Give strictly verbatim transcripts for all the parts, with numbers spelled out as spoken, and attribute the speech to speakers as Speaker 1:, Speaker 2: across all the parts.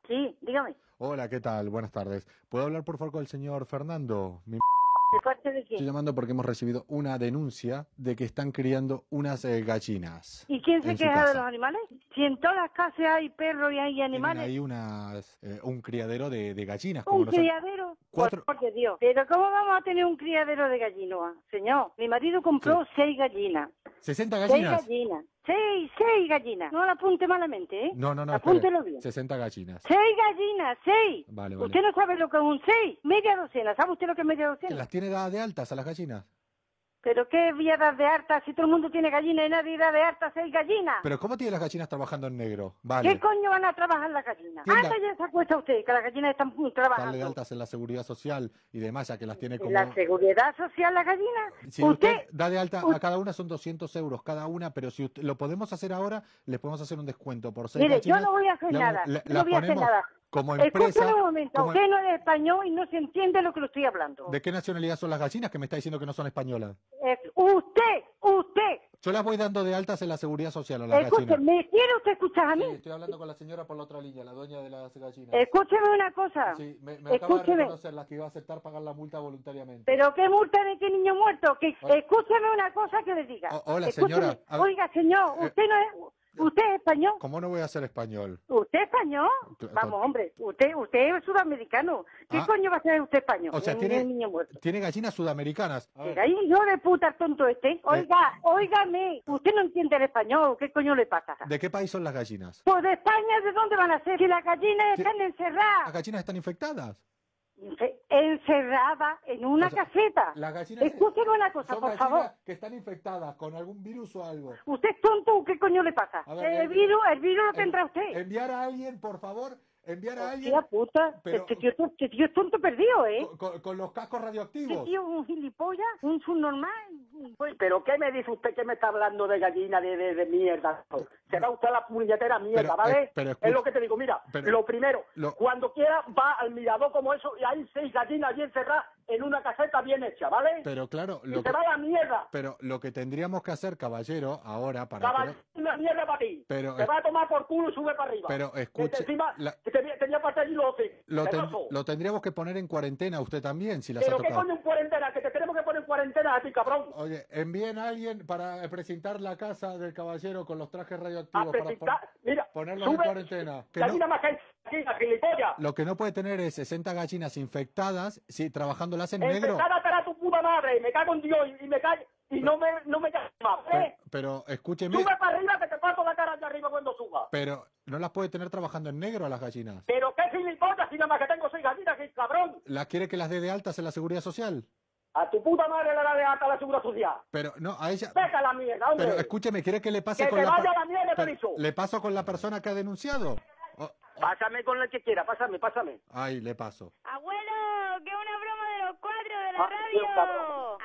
Speaker 1: Sí, dígame.
Speaker 2: Hola, ¿qué tal? Buenas tardes. ¿Puedo hablar por favor con el señor Fernando? Mi-
Speaker 1: ¿De parte de
Speaker 2: Estoy
Speaker 1: quién?
Speaker 2: llamando porque hemos recibido una denuncia de que están criando unas eh, gallinas
Speaker 1: ¿Y quién se
Speaker 2: en su
Speaker 1: queja de los
Speaker 2: casa.
Speaker 1: animales? Si en todas las casas hay perros y hay
Speaker 2: Tienen
Speaker 1: animales,
Speaker 2: ahí unas, eh, un criadero de, de gallinas, como
Speaker 1: un
Speaker 2: nosotros.
Speaker 1: criadero, por
Speaker 2: Cuatro,
Speaker 1: amor de Dios. Pero ¿cómo vamos a tener un criadero de gallinoa? Señor, mi marido
Speaker 2: sí.
Speaker 1: compró seis gallinas.
Speaker 2: ¿sesenta
Speaker 1: Seis
Speaker 2: gallinas?
Speaker 1: gallinas. Seis, seis gallinas. No la apunte malamente, ¿eh?
Speaker 2: No, no, no, espere.
Speaker 1: Apúntelo bien.
Speaker 2: sesenta gallinas.
Speaker 1: Seis gallinas, seis.
Speaker 2: Vale, vale.
Speaker 1: Usted no sabe lo que es un seis. Media docena. ¿Sabe usted lo que es media
Speaker 2: ¿Que
Speaker 1: docena?
Speaker 2: las tiene dadas de altas a las gallinas?
Speaker 1: ¿Pero qué voy a dar de harta si todo el mundo tiene gallina y nadie da de harta seis gallinas?
Speaker 2: ¿Pero cómo tiene las gallinas trabajando en negro?
Speaker 1: ¿Qué
Speaker 2: Vale.
Speaker 1: coño van a trabajar las gallinas?
Speaker 2: Entienda.
Speaker 1: Anda, ya se acuesta usted, que las gallinas están mm,
Speaker 2: Darle de
Speaker 1: trabajando.
Speaker 2: altas en la seguridad social y demás, ya que las tiene
Speaker 1: ¿Y la
Speaker 2: como...
Speaker 1: seguridad social, las gallinas?
Speaker 2: Si usted
Speaker 1: Usted,
Speaker 2: da de alta a
Speaker 1: u-
Speaker 2: cada una son doscientos euros cada una, pero si usted- lo podemos hacer ahora, les podemos hacer un descuento por seis
Speaker 1: mire, yo
Speaker 2: gallinas.
Speaker 1: no voy a hacer
Speaker 2: le vamos-
Speaker 1: nada,
Speaker 2: le-
Speaker 1: yo no
Speaker 2: las
Speaker 1: voy a hacer
Speaker 2: ponemos
Speaker 1: nada.
Speaker 2: como
Speaker 1: Escúcheme
Speaker 2: empresa.
Speaker 1: un momento,
Speaker 2: Como,
Speaker 1: usted no es español y no se entiende lo que le estoy hablando.
Speaker 2: ¿de qué nacionalidad son las gallinas que me está diciendo que no son españolas?
Speaker 1: Eh, usted, usted,
Speaker 2: Yo las voy dando de altas en la seguridad social a las
Speaker 1: escúcheme,
Speaker 2: gallinas.
Speaker 1: ¿me quiere usted escuchar a
Speaker 2: Sí,
Speaker 1: mí?
Speaker 2: estoy hablando con la señora por la otra línea, la dueña de las gallinas.
Speaker 1: Escúcheme una cosa,
Speaker 2: Sí, me, me acaba de
Speaker 1: escúcheme.
Speaker 2: reconocer la que iba a aceptar pagar la multa voluntariamente.
Speaker 1: Pero qué multa de qué niño muerto, que
Speaker 2: Hola,
Speaker 1: escúcheme una cosa que le diga.
Speaker 2: o- hola,
Speaker 1: Escúcheme,
Speaker 2: señora. A ver,
Speaker 1: oiga señor,
Speaker 2: eh,
Speaker 1: usted no es, usted es español.
Speaker 2: ¿cómo no voy a ser español?
Speaker 1: ¿Usted es español?
Speaker 2: Cl-
Speaker 1: Vamos, hombre, usted usted es sudamericano. ¿Qué
Speaker 2: Ah,
Speaker 1: coño va a ser usted español?
Speaker 2: o sea,
Speaker 1: Ni, ni
Speaker 2: tiene,
Speaker 1: el niño muerto.
Speaker 2: tiene gallinas sudamericanas. A
Speaker 1: Mira,
Speaker 2: ver,
Speaker 1: ahí hijo de puta el tonto este.
Speaker 2: eh,
Speaker 1: Oiga, óigame, usted no entiende el español, ¿qué coño le pasa?
Speaker 2: ¿de qué país son las gallinas?
Speaker 1: Pues de España, ¿de dónde van a ser? Si las gallinas
Speaker 2: Sí,
Speaker 1: están
Speaker 2: ¿las
Speaker 1: encerradas.
Speaker 2: gallinas están infectadas?
Speaker 1: Ence- Encerradas en una
Speaker 2: O sea,
Speaker 1: caseta.
Speaker 2: las gallinas
Speaker 1: Escúcheme una cosa,
Speaker 2: son
Speaker 1: por
Speaker 2: gallinas
Speaker 1: favor.
Speaker 2: que están infectadas con algún virus o algo.
Speaker 1: ¿Usted es tonto o qué coño le pasa?
Speaker 2: A ver,
Speaker 1: El
Speaker 2: eh,
Speaker 1: virus, el virus lo
Speaker 2: en-
Speaker 1: tendrá usted.
Speaker 2: enviar a alguien, por favor, enviar a
Speaker 1: Hostia
Speaker 2: alguien,
Speaker 1: puta,
Speaker 2: pero
Speaker 1: este tío, este tío es tonto perdido, ¿eh?
Speaker 2: con, con- con los cascos
Speaker 1: Este
Speaker 2: radioactivos.
Speaker 1: tío es un gilipollas, un subnormal.
Speaker 3: Pues, ¿pero qué me dice usted que me está hablando de gallina de, de, de mierda? Se va usted a la puñetera mierda,
Speaker 2: Pero,
Speaker 3: ¿vale?
Speaker 2: eh, pero
Speaker 3: es
Speaker 2: escucha-
Speaker 3: lo que te digo, mira,
Speaker 2: pero-
Speaker 3: lo primero,
Speaker 2: lo-
Speaker 3: cuando quiera va al mirador como eso y hay seis gallinas bien cerradas en una caseta bien hecha, ¿vale?
Speaker 2: Pero claro,
Speaker 3: y
Speaker 2: lo
Speaker 3: se
Speaker 2: que,
Speaker 3: va a la mierda.
Speaker 2: pero lo que tendríamos que hacer, caballero, ahora para que
Speaker 3: Caballero,
Speaker 2: no-
Speaker 3: una mierda para ti.
Speaker 2: Pero,
Speaker 3: te
Speaker 2: eh,
Speaker 3: va a tomar por culo y sube para arriba.
Speaker 2: pero
Speaker 3: Que
Speaker 2: escuche,
Speaker 3: te- encima,
Speaker 2: la-
Speaker 3: que te- tenía parte allí los hocicos.
Speaker 2: lo,
Speaker 3: ¿Qué
Speaker 2: ten-
Speaker 3: pasó?
Speaker 2: lo tendríamos que poner en cuarentena usted también, si las ha
Speaker 3: ¿Pero qué
Speaker 2: tocado.
Speaker 3: coño en cuarentena? Que te tenemos que poner en cuarentena a ti, cabrón.
Speaker 2: Oye, envíen a alguien para eh, presentar la casa del caballero con los trajes
Speaker 3: A
Speaker 2: radioactivos para
Speaker 3: presentar,
Speaker 2: pon-
Speaker 3: mira,
Speaker 2: ponerlos en
Speaker 3: sube,
Speaker 2: cuarentena. Que no-
Speaker 3: gallina más que gallina, gilipollas.
Speaker 2: lo que no puede tener es sesenta gallinas infectadas, sí, trabajándolas en negro.
Speaker 3: Empezar a atar a tu puta madre, me cago en Dios y, y me cae y no me no me llamas más,
Speaker 2: Pero,
Speaker 3: ¿eh?
Speaker 2: pero escúcheme,
Speaker 3: Sube para arriba que te parto la cara de arriba cuando suba.
Speaker 2: pero no las puede tener trabajando en negro a las gallinas.
Speaker 3: Pero qué gilipollas, si nada más que tengo seis gallinas, que cabrón.
Speaker 2: ¿Las quiere que las dé de altas en la seguridad social?
Speaker 3: A tu puta madre le da de alta la seguridad social.
Speaker 2: Pero no, a ella...
Speaker 3: Deja la mierda, hombre.
Speaker 2: Pero escúcheme, ¿quiere que le pase
Speaker 3: Que
Speaker 2: con
Speaker 3: te
Speaker 2: la...
Speaker 3: vaya
Speaker 2: per-
Speaker 3: a la mierda, te
Speaker 2: pero,
Speaker 3: aviso.
Speaker 2: ¿le paso con la persona que ha denunciado? Oh,
Speaker 3: Pásame con el que quiera, pásame, pásame.
Speaker 2: ay, le paso.
Speaker 4: Abuelo, que una broma de los cuatro de la
Speaker 3: Ah,
Speaker 4: radio.
Speaker 3: qué cabrón.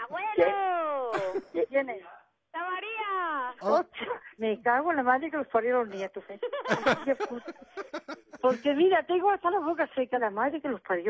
Speaker 4: Abuelo,
Speaker 3: ¿Qué?
Speaker 1: ¿Quién es?
Speaker 4: la María.
Speaker 2: Oh,
Speaker 1: Hostia, me cago en la madre que los parió los nietos, ¿eh? Qué puta. Porque mira, tengo hasta la boca seca, la madre que los parió.